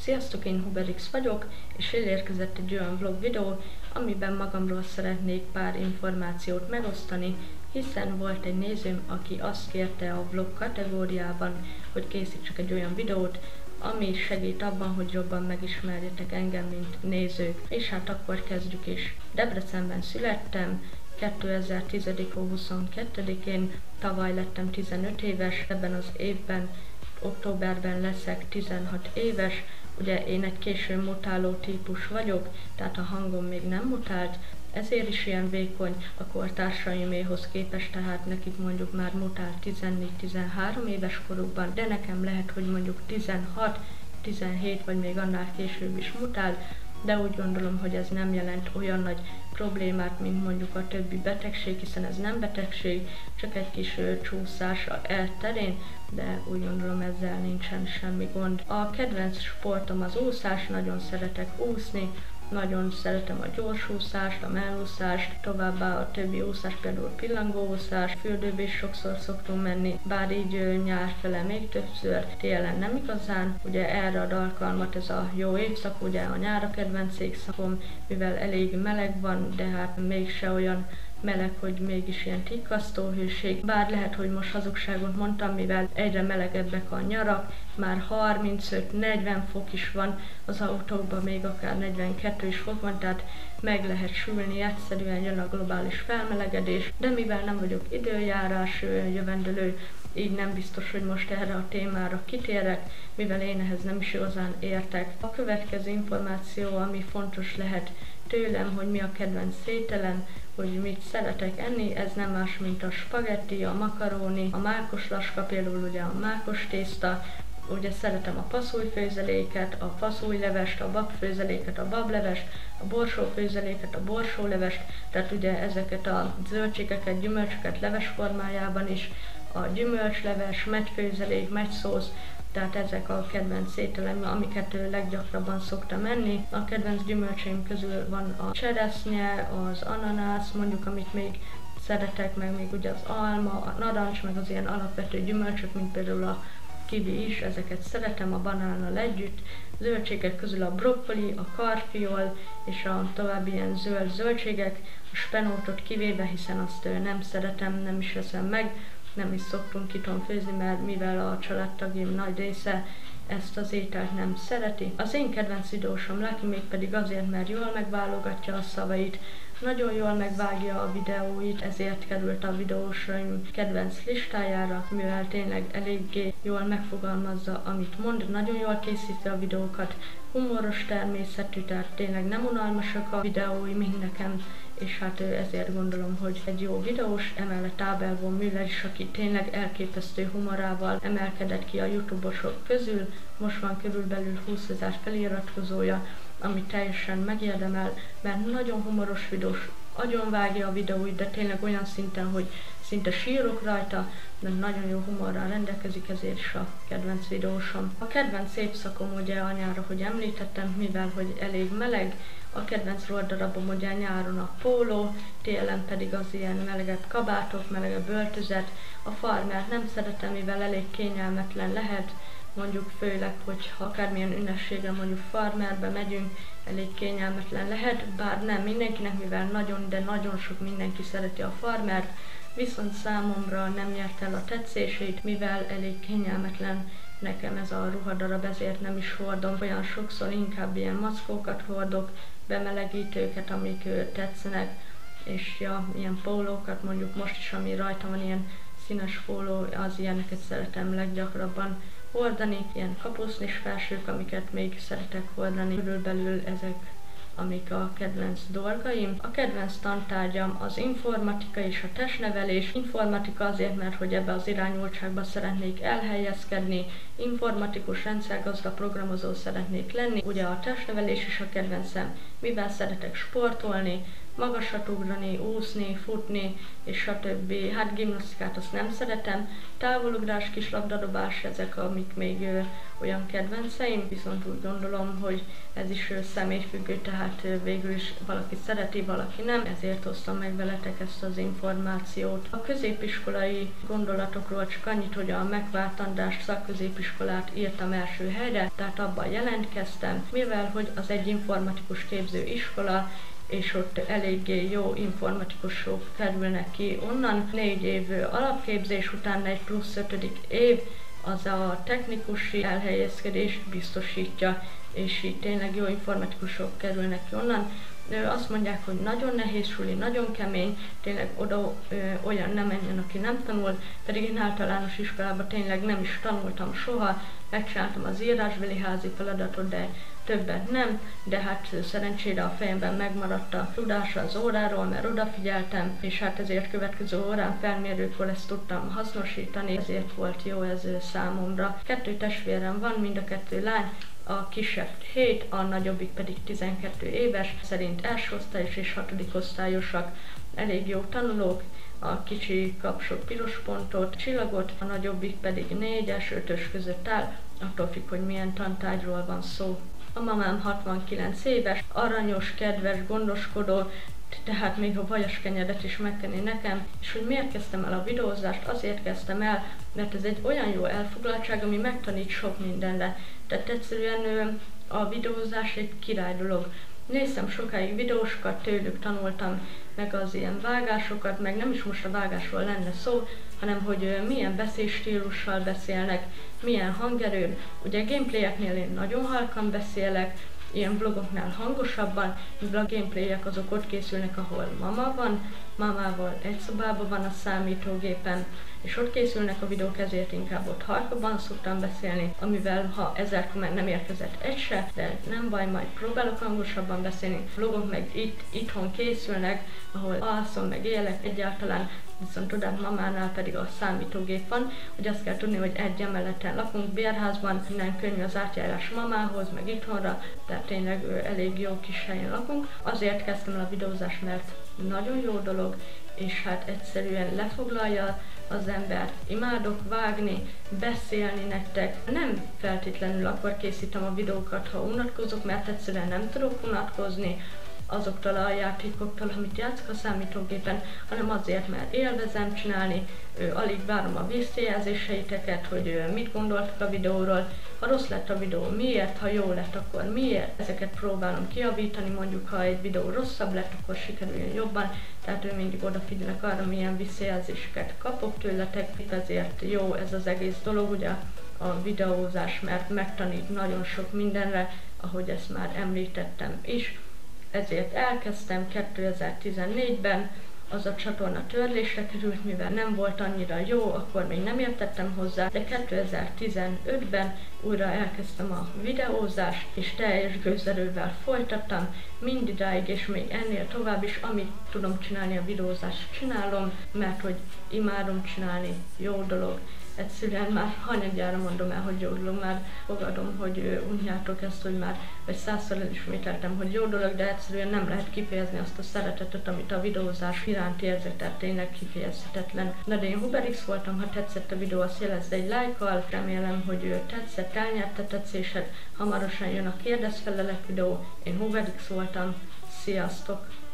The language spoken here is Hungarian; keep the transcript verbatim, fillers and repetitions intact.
Sziasztok, én Huberix vagyok, és elérkezett egy olyan vlog videó, amiben magamról szeretnék pár információt megosztani, hiszen volt egy nézőm, aki azt kérte a vlog kategóriában, hogy készítsek egy olyan videót, ami segít abban, hogy jobban megismerjetek engem, mint nézők. És hát akkor kezdjük is. Debrecenben születtem, kétezer-tíz. hó huszonkettedikén, tavaly lettem tizenöt éves, ebben az évben, októberben leszek tizenhat éves. Ugye én egy késő mutáló típus vagyok, tehát a hangom még nem mutált, ezért is ilyen vékony a kortársaiméhoz képest, tehát nekik mondjuk már mutált tizennégy-tizenhárom éves korukban, de nekem lehet, hogy mondjuk tizenhat, tizenhét vagy még annál később is mutál, de úgy gondolom, hogy ez nem jelent olyan nagy problémát, mint mondjuk a többi betegség, hiszen ez nem betegség, csak egy kis ö, csúszás elterén, de úgy gondolom ezzel nincsen semmi gond. A kedvenc sportom az úszás, nagyon szeretek úszni, nagyon szeretem a gyorsúszást, a mellúszást, továbbá a többi úszás, például pillangóúszás, fürdőbe is sokszor szoktunk menni, bár így nyár fele még többször, télen nem igazán. Ugye erre ad alkalmat ez a jó évszak, ugye a nyár a kedvenc évszakom, mivel elég meleg van, de hát mégse olyan meleg, hogy mégis ilyen tikkasztó hőség. Bár lehet, hogy most hazugságot mondtam, mivel egyre melegebbek a nyarak, már harmincöt-negyven fok is van, az autókban még akár negyvenkettő is fok van, tehát meg lehet sülni, egyszerűen jön a globális felmelegedés, de mivel nem vagyok időjárás jövendőlő, így nem biztos, hogy most erre a témára kitérek, mivel én ehhez nem is igazán értek. A következő információ, ami fontos lehet tőlem, hogy mi a kedvenc ételem, hogy mit szeretek enni, ez nem más, mint a spagetti, a makaróni, a mákos laska, például ugye a mákos tészta, ugye szeretem a passzújfőzeléket, a faszújlevest, a babfőzeléket, a bablevest, a borsófőzeléket, a borsólevest, tehát ugye ezeket a zöldségeket, gyümölcsöket leves formájában is, a gyümölcsleves, megyfőzelék, megyszósz, tehát ezek a kedvenc ételem, amiket leggyakrabban szoktam enni. A kedvenc gyümölcseim közül van a cseresznye, az ananász, mondjuk amit még szeretek, meg még ugye az alma, a narancs, meg az ilyen alapvető gyümölcsök, mint például a kiwi is, ezeket szeretem a banánnal együtt. Zöldségek közül a brokkoli, a karfiol és a további ilyen zöld zöldségek, a spenótot kivéve, hiszen azt nem szeretem, nem is eszem meg, nem is szoktunk itthon főzni, mert mivel a családtagjaim nagy része ezt az ételt nem szereti. Az én kedvenc videósom Lucky mégpedig azért, mert jól megválogatja a szavait, nagyon jól megvágja a videóit, ezért került a videósaim kedvenc listájára, mivel tényleg eléggé jól megfogalmazza, amit mond, nagyon jól készíti a videókat, humoros természetű, tehát tényleg nem unalmasak a videói, mint nekem, és hát ezért gondolom, hogy egy jó videós, emellett Abel von Müller is, aki tényleg elképesztő humorával emelkedett ki a YouTube-osok közül, most van körülbelül húszezer feliratkozója, ami teljesen megérdemel, mert nagyon humoros videós, agyon vágja a videóit, de tényleg olyan szinten, hogy szinte sírok rajta, de nagyon jó humorral rendelkezik, ezért is a kedvenc videósom. A kedvenc évszakom ugye a nyár, ahogy említettem, mivel hogy elég meleg, a kedvenc ruhadarabom ugye nyáron a póló, télen pedig az ilyen melegebb kabátok, melegebb öltözet. A farmert nem szeretem, mivel elég kényelmetlen lehet, mondjuk főleg, hogy akármilyen ünnepségre mondjuk farmerbe megyünk, elég kényelmetlen lehet, bár nem mindenkinek, mivel nagyon, de nagyon sok mindenki szereti a farmert, viszont számomra nem nyert el a tetszését, mivel elég kényelmetlen nekem ez a ruhadarab, ezért nem is hordom olyan sokszor, inkább ilyen mackókat hordok, bemelegítőket, amik tetszenek, és ja, ilyen pólókat, mondjuk most is, ami rajta van, ilyen színes póló, az ilyeneket szeretem leggyakrabban hordani, ilyen kapusznis felsők, amiket még szeretek hordani, körülbelül ezek, amik a kedvenc dolgaim. A kedvenc tantárgyam az informatika és a testnevelés. Informatika azért, mert hogy ebbe az irányultságba szeretnék elhelyezkedni, informatikus, rendszergazda, programozó szeretnék lenni. Ugye a testnevelés is a kedvencem, mivel szeretek sportolni, magasat ugrani, úszni, futni, és stb. Hát gimnasztikát azt nem szeretem, távolugrás, kislabdadobás, ezek amik még ö, olyan kedvenceim, viszont úgy gondolom, hogy ez is ö, személyfüggő, tehát ö, végül is valaki szereti, valaki nem, ezért hoztam meg veletek ezt az információt. A középiskolai gondolatokról csak annyit, hogy a megvárt András szakközépiskolát írtam első helyre, tehát abban jelentkeztem, mivel hogy az egy informatikus képző iskola, és ott eléggé jó informatikusok kerülnek ki onnan. Négy év alapképzés után egy plusz ötödik év az a technikusi elhelyezkedést biztosítja, és így tényleg jó informatikusok kerülnek ki onnan. Azt mondják, hogy nagyon nehéz suli, nagyon kemény, tényleg oda ö, olyan nem menjen, aki nem tanul, pedig én általános iskolában tényleg nem is tanultam soha, megcsináltam az írásbeli házi feladatot, de többet nem, de hát szerencsére a fejemben megmaradt a tudása az óráról, mert odafigyeltem, és hát ezért következő órán felmérőkor ezt tudtam hasznosítani, ezért volt jó ez számomra. Kettő testvérem van, mind a kettő lány, a kisebb hét, a nagyobbik pedig tizenkettő éves, szerint első osztályos és hatodik osztályosak, elég jó tanulók, a kicsi kap sok piros pontot, csillagot, a nagyobbik pedig négyes, ötös között áll, attól függ, hogy milyen tantárgyról van szó. A mamám hatvankilenc éves, aranyos, kedves, gondoskodó, tehát még a vajas kenyedet is megkenni nekem, és hogy miért kezdtem el a videózást, azért kezdtem el, mert ez egy olyan jó elfoglaltság, ami megtanít sok mindenre. Tehát egyszerűen a videózás egy király dolog. Néztem sokáig videósokat, tőlük tanultam meg az ilyen vágásokat, meg nem is most a vágásról lenne szó, hanem hogy milyen beszélstílussal beszélnek, milyen hangerőn. Ugye gameplayeknél én nagyon halkan beszélek, ilyen vlogoknál hangosabban, mivel a gameplayek azok ott készülnek, ahol mama van, mamával egy szobában van a számítógépen, és ott készülnek a videók, ezért inkább ott halkabban szoktam beszélni, amivel ha ezer komment nem érkezett egy se, de nem baj, majd próbálok hangosabban beszélni. A vlogok meg itt, itthon készülnek, ahol alszom, meg élek egyáltalán, viszont odát mamánál pedig a számítógép van, hogy azt kell tudni, hogy egy emeleten lakunk bérházban, minden könnyű az átjárás mamához, meg itthonra, tehát tényleg elég jó kis helyen lakunk. Azért kezdtem el a videózást, mert nagyon jó dolog, és hát egyszerűen lefoglalja az embert. Imádok vágni, beszélni nektek. Nem feltétlenül akkor készítem a videókat, ha unatkozok, mert egyszerűen nem tudok unatkozni azoktól a játékoktól, amit játszok a számítógépen, hanem azért, mert élvezem csinálni, ö, alig várom a visszajelzéseiteket, hogy ö, mit gondoltak a videóról, ha rossz lett a videó, miért, ha jó lett, akkor miért. Ezeket próbálom kijavítani, mondjuk ha egy videó rosszabb lett, akkor sikerüljön jobban, tehát ő mindig odafigyelek arra, milyen visszajelzéseket kapok tőletek, ezért jó ez az egész dolog, ugye a videózás, mert megtanít nagyon sok mindenre, ahogy ezt már említettem is. Ezért elkezdtem kétezer-tizennégyben, az a csatorna törlésre került, mivel nem volt annyira jó, akkor még nem értettem hozzá, de kétezer-tizenötben újra elkezdtem a videózást, és teljes gőzerővel folytattam, mindidáig, és még ennél tovább is, amit tudom csinálni, a videózást csinálom, mert hogy imádom csinálni, jó dolog. Egyszerűen már hanyadjára mondom el, hogy jó dolog, már fogadom, hogy unjátok ezt, hogy már vagy százszor elismételtem, hogy jó dolog, de egyszerűen nem lehet kifejezni azt a szeretetet, amit a videózás iránt érzek, tehát tényleg kifejezhetetlen. Na de én Huberix voltam, ha tetszett a videó, azt jelezd egy lájkkal, remélem, hogy tetszett, elnyerte tetszésed, hamarosan jön a kérdezfelelek videó, én Huberix voltam, sziasztok!